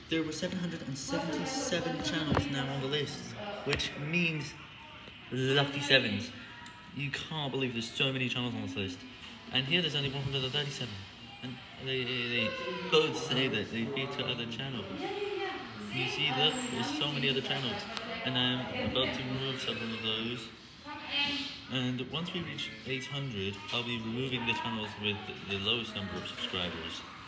There were 777 channels now on the list, which means lucky sevens. You can't believe there's so many channels on this list. And here there's only 137. And they both say that they feature other channels. You see, look, there's so many other channels. And I'm about to remove several of those. And once we reach 800, I'll be removing the channels with the lowest number of subscribers.